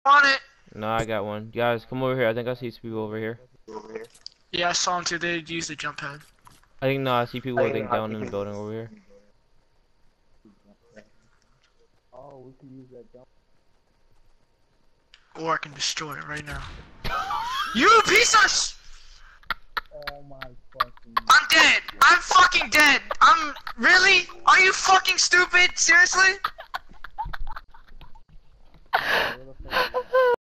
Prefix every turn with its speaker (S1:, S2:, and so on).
S1: want it?
S2: No, I got one. Guys, come over here. I think I see some people over here.
S1: Yeah, I saw him too. They used the jump pad.
S2: I think no, I see people I think down in the building over here.
S3: Oh, we can use that jump.
S1: Or I can destroy it right now. You piece of sh-
S3: Oh my fucking.
S1: I'm dead. I'm fucking dead. Really? Are you fucking stupid? Seriously?